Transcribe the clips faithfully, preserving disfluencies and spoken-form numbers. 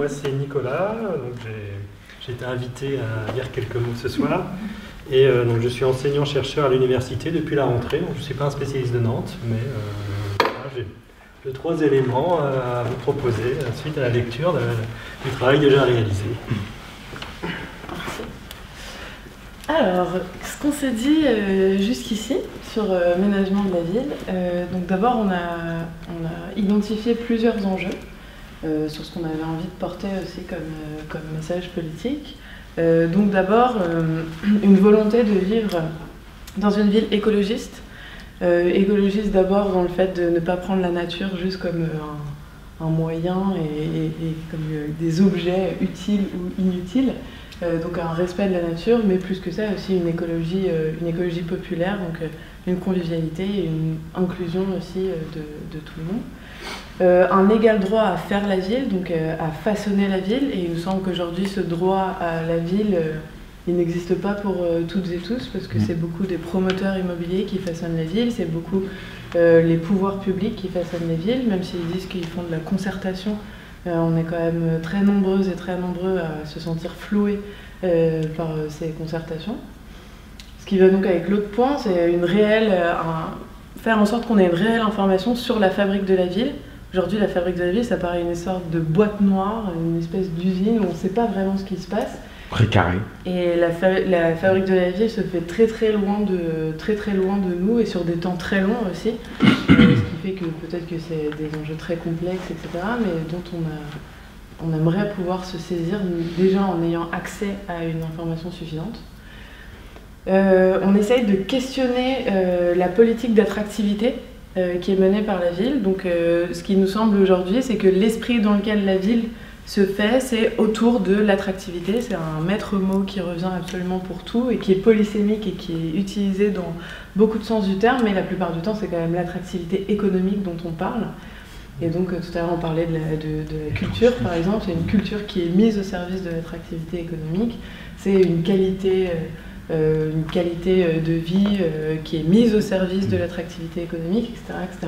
moi c'est Nicolas, donc j'ai été invité à dire quelques mots ce soir. Et euh, donc je suis enseignant-chercheur à l'université depuis la rentrée, donc je ne suis pas un spécialiste de Nantes, mais euh, voilà, j'ai deux, trois éléments à vous proposer suite à la lecture de, du travail déjà réalisé. Alors, ce qu'on s'est dit euh, jusqu'ici sur euh, l'aménagement de la ville, euh, donc d'abord on a, on a identifié plusieurs enjeux euh, sur ce qu'on avait envie de porter aussi comme, euh, comme message politique. Euh, donc d'abord, euh, une volonté de vivre dans une ville écologiste. Euh, écologiste d'abord dans le fait de ne pas prendre la nature juste comme un, un moyen et, et, et comme euh, des objets utiles ou inutiles. Euh, donc un respect de la nature, mais plus que ça aussi une écologie, euh, une écologie populaire, donc euh, une convivialité et une inclusion aussi euh, de, de tout le monde. Euh, un égal droit à faire la ville, donc euh, à façonner la ville, et il nous semble qu'aujourd'hui ce droit à la ville, euh, il n'existe pas pour euh, toutes et tous, parce que c'est beaucoup des promoteurs immobiliers qui façonnent la ville, c'est beaucoup euh, les pouvoirs publics qui façonnent les villes, même s'ils disent qu'ils font de la concertation. Euh, on est quand même très nombreuses et très nombreux à se sentir floués euh, par euh, ces concertations. Ce qui va donc avec l'autre point, c'est une réelle, euh, un, faire en sorte qu'on ait une réelle information sur la fabrique de la ville. Aujourd'hui, la fabrique de la ville, ça paraît une sorte de boîte noire, une espèce d'usine où on ne sait pas vraiment ce qui se passe. Précaré. Et la, fa la fabrique de la ville se fait très très loin de, très, très loin de nous et sur des temps très longs aussi. Euh, ce qui fait que peut-être que c'est des enjeux très complexes, et cetera, mais dont on, a, on aimerait pouvoir se saisir déjà en ayant accès à une information suffisante. Euh, on essaye de questionner euh, la politique d'attractivité euh, qui est menée par la ville. Donc, euh, ce qui nous semble aujourd'hui, c'est que l'esprit dans lequel la ville se fait, c'est autour de l'attractivité. C'est un maître mot qui revient absolument pour tout et qui est polysémique et qui est utilisé dans beaucoup de sens du terme, mais la plupart du temps, c'est quand même l'attractivité économique dont on parle. Et donc, euh, tout à l'heure, on parlait de la, de, de la culture, par exemple. C'est une culture qui est mise au service de l'attractivité économique. C'est une qualité... Euh, Euh, une qualité de vie euh, qui est mise au service de l'attractivité économique, et cetera, et cetera.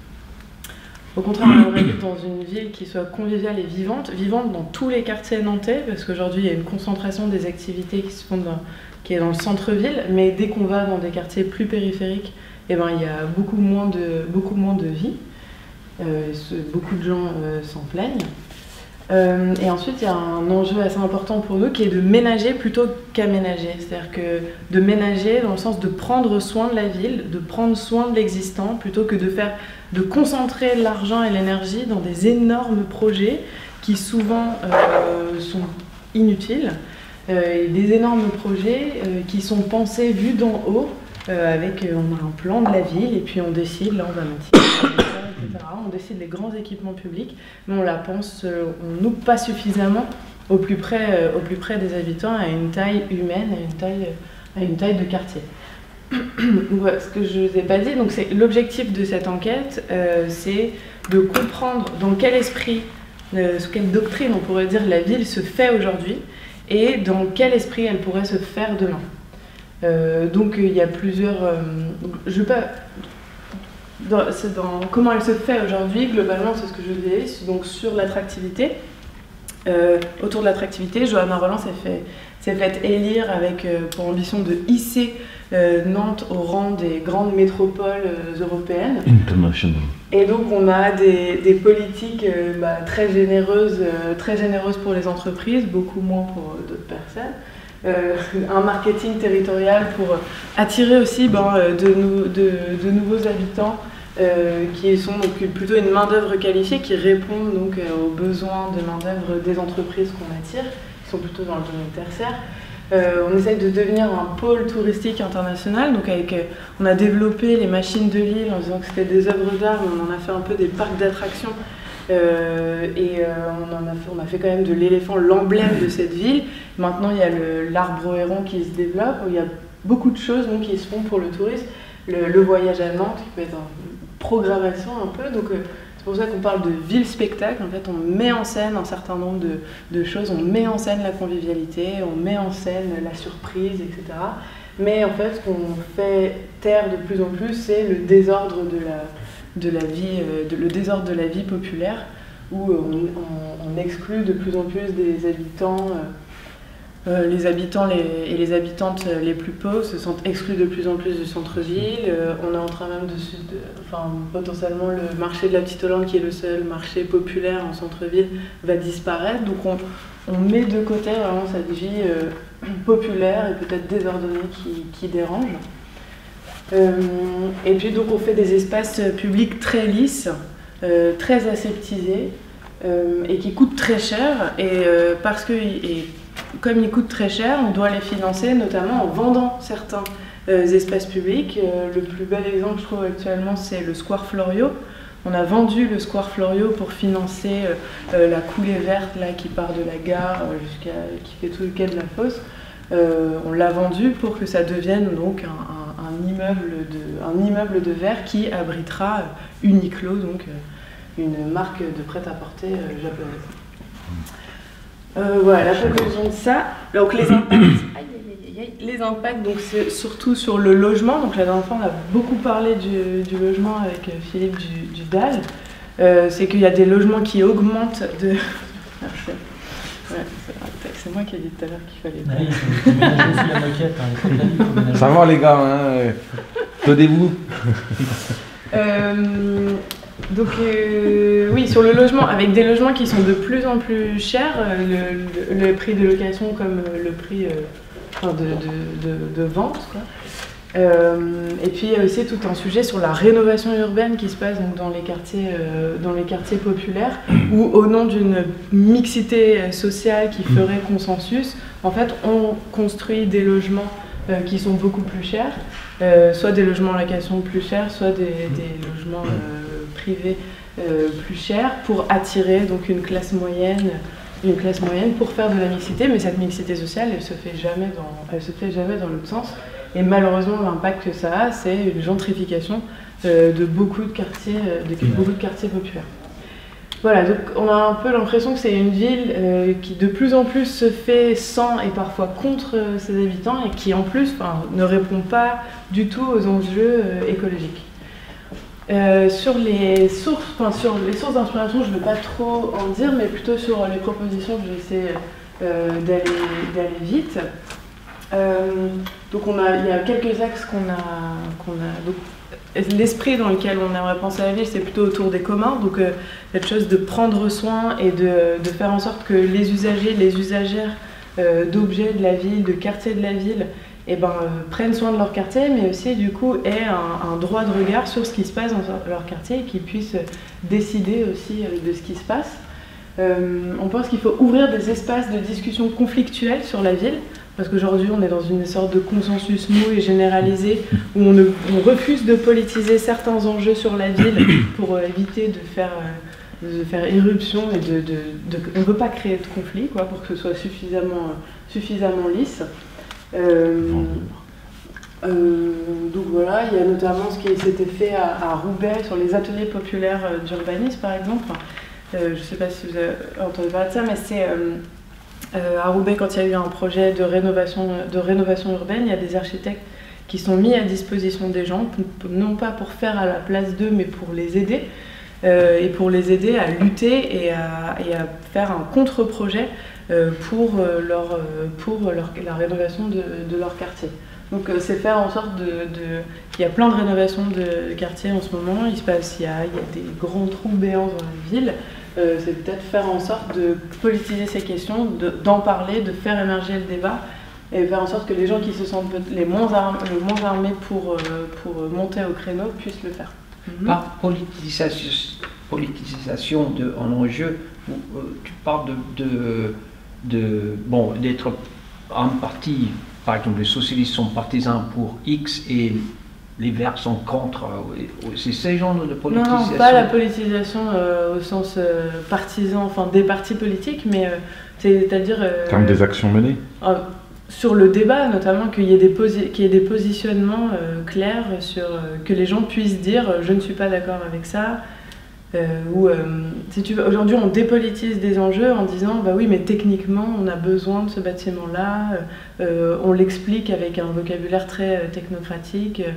Au contraire, on aimerait vivre dans une ville qui soit conviviale et vivante, vivante dans tous les quartiers nantais, parce qu'aujourd'hui il y a une concentration des activités qui se font dans, qui est dans le centre-ville, mais dès qu'on va dans des quartiers plus périphériques, eh ben, il y a beaucoup moins de, beaucoup moins de vie. Euh, beaucoup de gens euh, s'en plaignent. Euh, et ensuite, il y a un enjeu assez important pour nous qui est de ménager plutôt qu'aménager. C'est-à-dire que de ménager dans le sens de prendre soin de la ville, de prendre soin de l'existant, plutôt que de faire, de concentrer l'argent et l'énergie dans des énormes projets qui souvent euh, sont inutiles, euh, et des énormes projets euh, qui sont pensés vus d'en haut, euh, avec euh, on a un plan de la ville et puis on décide, là on va mettre et cetera. On décide les grands équipements publics, mais on la pense, euh, on nous pas suffisamment au plus près, euh, au plus près des habitants, à une taille humaine, à une taille, à une taille de quartier. Donc, voilà, ce que je ne vous ai pas dit, donc c'est l'objectif de cette enquête, euh, c'est de comprendre dans quel esprit, euh, sous quelle doctrine on pourrait dire la ville se fait aujourd'hui, et dans quel esprit elle pourrait se faire demain. Euh, donc il y a plusieurs... Euh, je veux pas... Dans, dans comment elle se fait aujourd'hui, globalement, c'est ce que je disais, donc sur l'attractivité. Euh, autour de l'attractivité, Johanna Roland s'est fait, s'est fait élire avec euh, pour ambition de hisser euh, Nantes au rang des grandes métropoles euh, européennes. International. Et donc on a des, des politiques euh, bah, très généreuses, euh, très généreuses pour les entreprises, beaucoup moins pour euh, d'autres personnes. Euh, un marketing territorial pour attirer aussi ben, de, nou de, de nouveaux habitants euh, qui sont donc plutôt une main-d'œuvre qualifiée, qui répondent donc aux besoins de main-d'œuvre des entreprises qu'on attire, qui sont plutôt dans le domaine tertiaire. Euh, on essaye de devenir un pôle touristique international, donc avec, euh, on a développé les machines de l'île en disant que c'était des œuvres d'art, mais on en a fait un peu des parcs d'attractions. Euh, et euh, on, en a fait, on a fait quand même de l'éléphant l'emblème de cette ville. Maintenant il y a l'arbre héron qui se développe, il y a beaucoup de choses donc, qui se font pour le tourisme. Le, le voyage à Nantes qui peut être une programmation un peu, donc euh, c'est pour ça qu'on parle de ville-spectacle. En fait on met en scène un certain nombre de, de choses, on met en scène la convivialité, on met en scène la surprise, et cetera. Mais en fait ce qu'on fait taire de plus en plus, c'est le désordre de la... de la vie, de, le désordre de la vie populaire. où on, on, on exclut de plus en plus des habitants, euh, euh, les habitants les, et les habitantes les plus pauvres se sentent exclus de plus en plus du centre-ville. Euh, on est en train même de, de, enfin, potentiellement le marché de la Petite Hollande, qui est le seul marché populaire en centre-ville, va disparaître. Donc on, on met de côté vraiment cette vie euh, populaire et peut-être désordonnée qui, qui dérange. Euh, et puis donc on fait des espaces publics très lisses, euh, très aseptisés euh, et qui coûtent très cher. Et euh, parce que et comme ils coûtent très cher, on doit les financer notamment en vendant certains euh, espaces publics. Euh, le plus bel exemple, je trouve actuellement, c'est le Square Florio. On a vendu le Square Florio pour financer euh, euh, la coulée verte là, qui part de la gare euh, jusqu'à qui fait tout le quai de la Fosse. Euh, on l'a vendu pour que ça devienne donc un, un, un, immeuble, de, un immeuble de verre qui abritera Uniqlo, donc euh, une marque de prêt-à-porter euh, japonaise. Euh, voilà, la conclusion de ça. Donc les impacts, aïe, aïe, aïe, aïe, les impacts donc c'est surtout sur le logement. Donc la dernière fois, on a beaucoup parlé du, du logement avec Philippe du, du D A L. Euh, c'est qu'il y a des logements qui augmentent de. Ouais, c'est moi qui ai dit tout à l'heure qu'il fallait. Ah oui, il faut ménager aussi la moquette. Hein. Ça va les gars, hein. Tenez-vous. euh, donc euh, oui, sur le logement, avec des logements qui sont de plus en plus chers, le, le, le prix de location comme le prix euh, enfin de, de, de, de vente, quoi. Euh, et puis il y a aussi tout un sujet sur la rénovation urbaine qui se passe donc, dans, les quartiers, euh, dans les quartiers populaires, où au nom d'une mixité sociale qui ferait consensus, en fait on construit des logements euh, qui sont beaucoup plus chers, euh, soit des logements en location plus chers, soit des, des logements euh, privés euh, plus chers, pour attirer donc une classe moyenne, une classe moyenne pour faire de la mixité, mais cette mixité sociale elle se fait jamais dans, elle se fait jamais dans l'autre sens. Et malheureusement, l'impact que ça a, c'est une gentrification euh, de, beaucoup de, quartiers, euh, de beaucoup de quartiers populaires. Voilà, donc on a un peu l'impression que c'est une ville euh, qui de plus en plus se fait sans et parfois contre euh, ses habitants et qui en plus ne répond pas du tout aux enjeux euh, écologiques. Euh, sur les sources, enfin, sur les sources d'inspiration, je ne vais pas trop en dire, mais plutôt sur les propositions, je vais essayer euh, d'aller vite. Euh, donc on a, il y a quelques axes qu'on a, qu'on a l'esprit dans lequel on aimerait penser à la ville, c'est plutôt autour des communs, donc euh, cette chose de prendre soin et de, de faire en sorte que les usagers, les usagères euh, d'objets de la ville, de quartiers de la ville, eh ben, euh, prennent soin de leur quartier, mais aussi du coup aient un, un droit de regard sur ce qui se passe dans leur quartier et qu'ils puissent décider aussi euh, de ce qui se passe. Euh, on pense qu'il faut ouvrir des espaces de discussion conflictuels sur la ville, parce qu'aujourd'hui on est dans une sorte de consensus mou et généralisé où on, ne, on refuse de politiser certains enjeux sur la ville pour euh, éviter de faire, euh, de faire irruption et de, de, de, on ne veut pas créer de conflit quoi, pour que ce soit suffisamment, suffisamment lisse. Euh, euh, donc voilà, il y a notamment ce qui s'était fait à, à Roubaix sur les ateliers populaires d'urbanisme par exemple. Euh, je ne sais pas si vous avez entendu parler de ça, mais c'est euh, euh, à Roubaix, quand il y a eu un projet de rénovation, de rénovation urbaine, il y a des architectes qui sont mis à disposition des gens, non pas pour faire à la place d'eux, mais pour les aider, euh, et pour les aider à lutter et à, et à faire un contre-projet euh, pour, euh, leur, pour leur, la rénovation de, de leur quartier. Donc euh, c'est faire en sorte de, de... Il y a plein de rénovations de quartiers en ce moment, il se passe, il y a, il y a des grands trous béants dans la ville. Euh, c'est peut-être faire en sorte de politiser ces questions, d'en parler, de faire émerger le débat et faire en sorte que les gens qui se sentent les moins, armés, les moins armés pour, euh, pour monter au créneau puissent le faire. Mm-hmm. Par politisation, politisation de, en enjeu, euh, tu parles de, de, de bon, d'être en partie, par exemple les socialistes sont partisans pour X et les Verts sont contre. C'est ces genres de politisation. Non, non, pas la politisation euh, au sens euh, partisan, enfin des partis politiques, mais euh, c'est-à-dire. Euh, Comme des actions menées. Euh, sur le débat, notamment qu'il y ait des, qu'il y ait des positionnements euh, clairs, sur, euh, que les gens puissent dire euh, je ne suis pas d'accord avec ça. Euh, ou euh, si tu veux, aujourd'hui on dépolitise des enjeux en disant bah oui mais techniquement on a besoin de ce bâtiment là, euh, on l'explique avec un vocabulaire très euh, technocratique.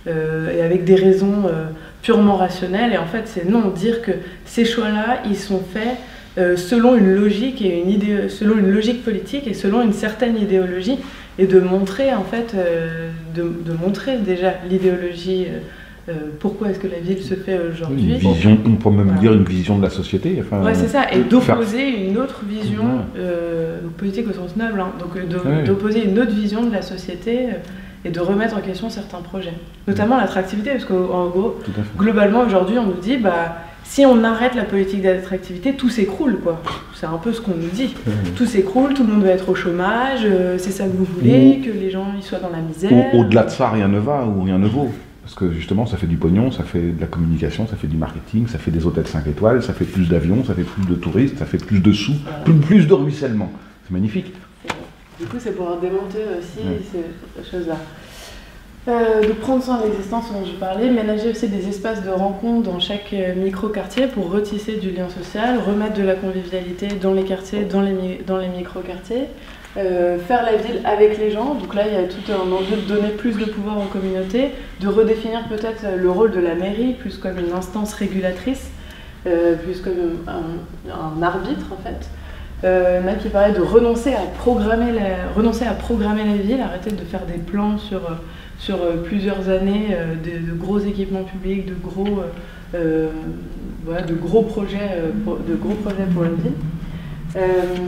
euh, et avec des raisons euh, purement rationnelles. Et en fait, c'est non, dire que ces choix-là, ils sont faits euh, selon une logique et une idée, selon une logique politique et selon une certaine idéologie, et de montrer en fait, euh, de, de montrer déjà l'idéologie. Euh, euh, pourquoi est-ce que la ville se fait aujourd'hui? Une vision, on peut même Voilà. dire une vision de la société. Enfin, Ouais, c'est ça, et d'opposer faire... une autre vision, euh, politique au sens noble, hein, donc de- Ouais. d'opposer une autre vision de la société euh, et de remettre en question certains projets, notamment l'attractivité, parce qu'en gros, Tout à fait. globalement aujourd'hui, on nous dit, bah, si on arrête la politique d'attractivité, tout s'écroule, quoi. C'est un peu ce qu'on nous dit. Ouais. Tout s'écroule, tout le monde va être au chômage, euh, c'est ça que vous voulez, que les gens ils soient dans la misère. Au- Au-delà de ça, rien ne va ou rien ne vaut. Parce que justement, ça fait du pognon, ça fait de la communication, ça fait du marketing, ça fait des hôtels cinq étoiles, ça fait plus d'avions, ça fait plus de touristes, ça fait plus de sous, Voilà. plus, plus de ruissellement. C'est magnifique. Du coup, c'est pour démonter aussi Ouais. ces choses-là. Euh, de prendre soin de l'existence dont je parlais, ménager aussi des espaces de rencontre dans chaque euh, micro-quartier pour retisser du lien social, remettre de la convivialité dans les quartiers, dans les, mi- dans les micro-quartiers, euh, faire la ville avec les gens. Donc là, il y a tout un enjeu de donner plus de pouvoir aux communautés, de redéfinir peut-être le rôle de la mairie plus comme une instance régulatrice, euh, plus comme un, un arbitre en fait. Euh, il y en a qui parlaient de renoncer à programmer la, renoncer à programmer la ville, arrêter de faire des plans sur, euh, sur euh, plusieurs années, euh, de, de gros équipements publics, de gros, euh, euh, voilà, de gros projets, euh, pour, de gros projets pour la ville. Euh,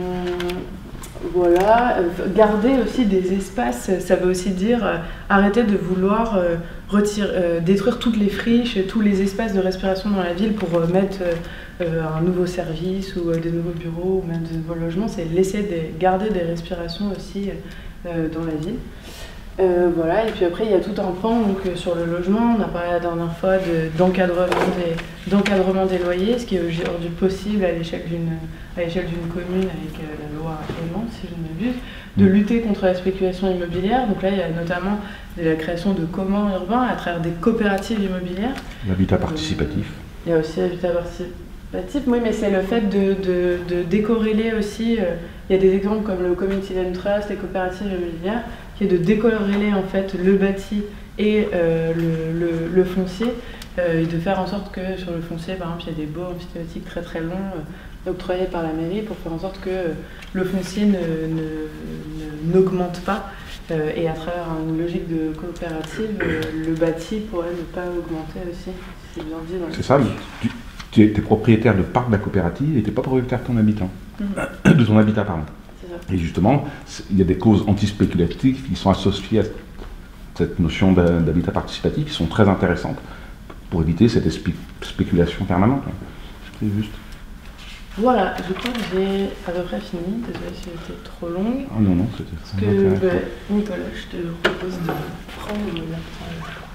voilà, euh, garder aussi des espaces, ça veut aussi dire euh, arrêter de vouloir euh, retirer, euh, détruire toutes les friches, tous les espaces de respiration dans la ville pour euh, mettre euh, euh, un nouveau service ou euh, des nouveaux bureaux ou même des nouveaux logements. C'est laisser des, garder des respirations aussi euh, dans la ville. Euh, voilà, et puis après il y a tout un pan donc, euh, sur le logement. On a parlé la dernière fois de, d'encadrement, des, d'encadrement des loyers, ce qui est aujourd'hui possible à l'échelle d'une, à l'échelle d'une commune avec euh, la loi Clément, si je ne m'abuse, de lutter contre la spéculation immobilière. Donc là il y a notamment de la création de communs urbains à travers des coopératives immobilières. L'habitat participatif. Il y a aussi l'habitat participatif, oui, mais c'est le fait de, de, de décorréler aussi. Euh, il y a des exemples comme le Community Land Trust, les coopératives immobilières, qui est de décorréler en fait le bâti et euh, le, le, le foncier, euh, et de faire en sorte que sur le foncier, par exemple, il y a des baux emphytéotiques très très longs euh, octroyés par la mairie pour faire en sorte que euh, le foncier ne, ne, ne- n'augmente pas. Euh, et à travers une logique de coopérative, euh, le bâti pourrait ne pas augmenter aussi. C'est bien dit dans le- C'est ça, tu, tu es t'es propriétaire de part de la coopérative et tu n'es pas propriétaire de ton habitant. Mhm. De ton habitat, pardon. C'est ça. Et justement, c'est- il y a des causes antispéculatives qui sont associées à cette notion d'a- d'habitat participatif qui sont très intéressantes pour éviter cette espé- spéculation permanente. C'est juste. Voilà, je crois que j'ai à peu près fini. Désolée si j'étais trop longue. Oh non, non, c'était Parce très que, intéressant. bah, Nicolas, je te propose de prendre la parole.